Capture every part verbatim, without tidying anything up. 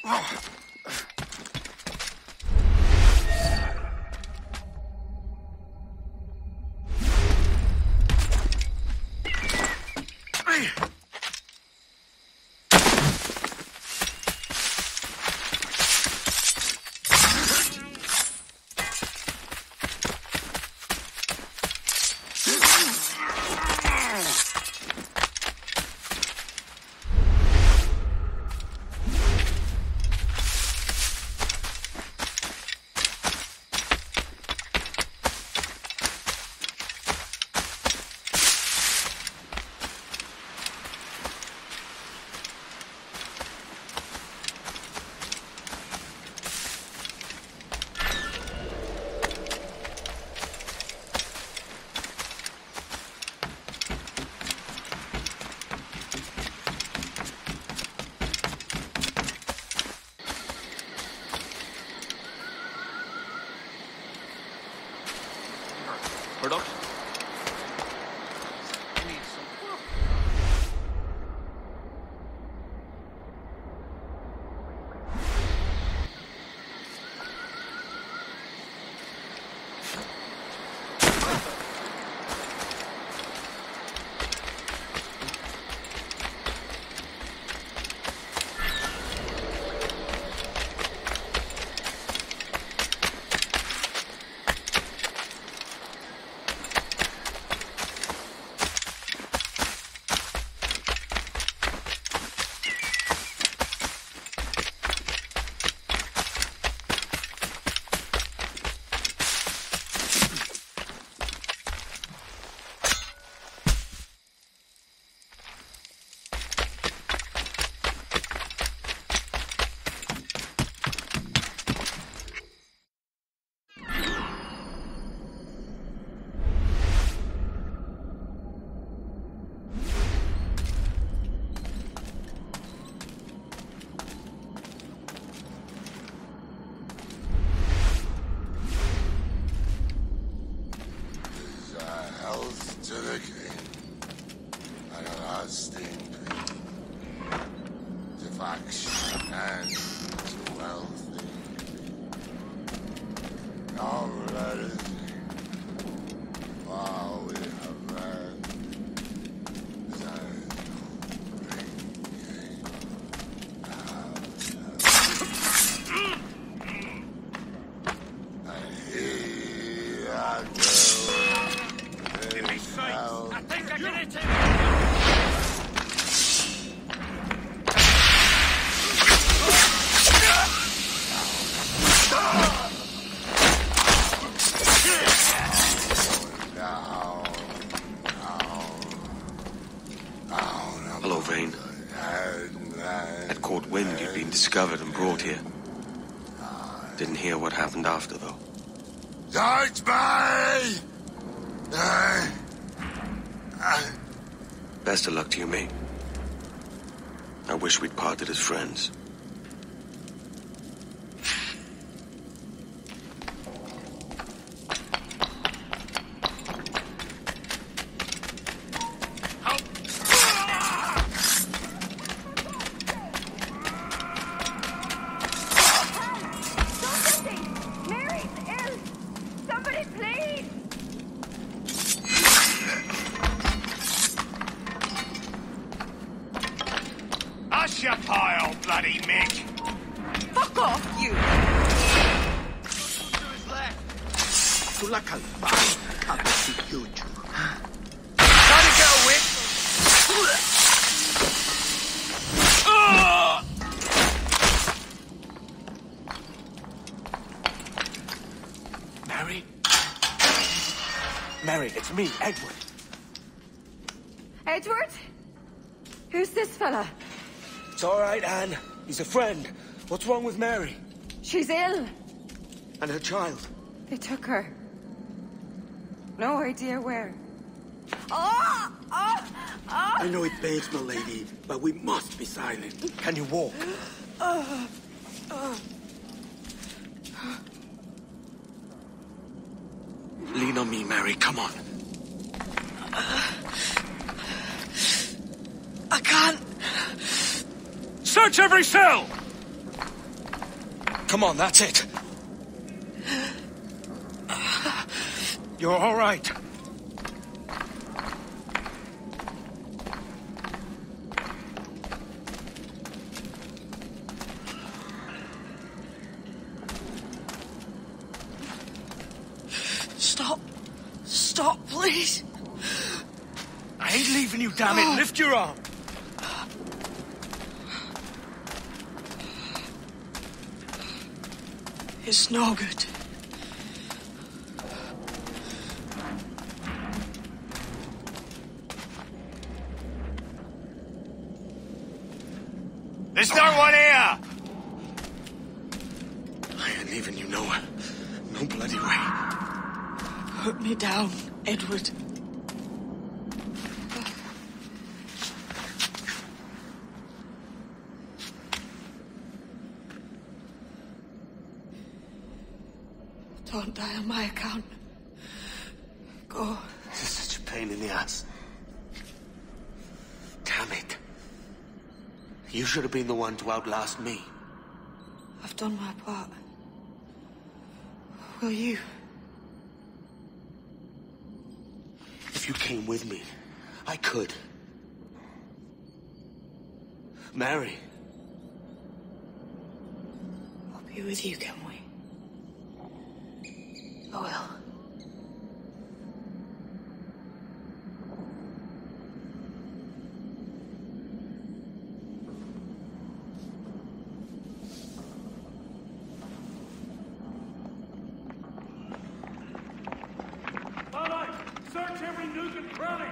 Production. To the king, and a lasting to faction and to wealthy. Now let us while we have read that and he that I think I can hit him! Hello, Vane. I'd caught wind you'd been discovered and brought here. Didn't hear what happened after, though. Don't me! Uh, uh. Best of luck to you, mate. I wish we'd parted as friends. Bloody Mick! Fuck off, you! To his left! Sulla calpare, capiti chiuso. Trying to get away! Mary? Mary, it's me, Edward. Edward? Who's this fella? It's all right, Anne. He's a friend. What's wrong with Mary? She's ill. And her child? They took her. No idea where. Oh! Oh! Oh! I know it begs, my lady, but we must be silent. Can you walk? Oh. Oh. Lean on me, Mary. Come on. I can't. Search every cell! Come on, that's it. You're all right. Stop. Stop, please. I ain't leaving you, damn it. Lift your arm. It's no good. There's no one here! I ain't leaving you nowhere. No bloody way. Put me down, Edward. Don't die on my account. Go. This is such a pain in the ass. Damn it. You should have been the one to outlast me. I've done my part. Will you? If you came with me, I could. Mary. I'll be with you, can we? I will. Search every nook and cranny!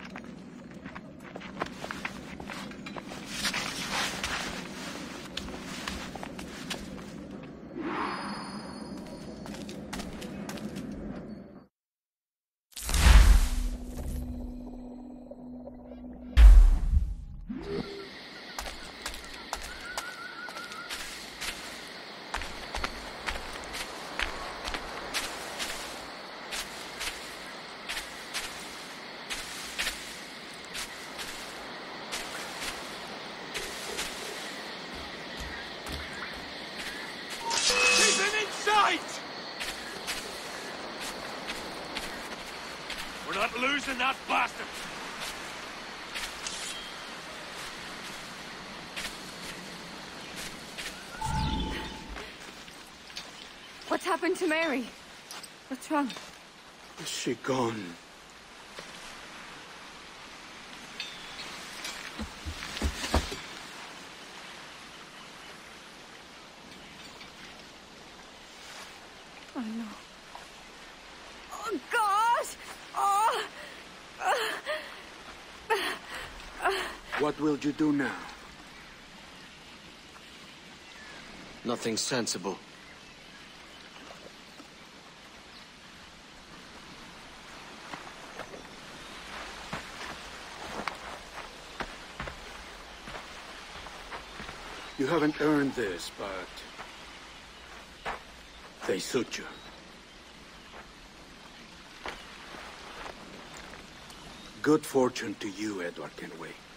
We're not losing that bastard! What's happened to Mary? What's wrong? Is she gone? Oh, no. Oh, God! Oh! What will you do now? Nothing sensible. You haven't earned this, but they suit you. Good fortune to you, Edward Kenway.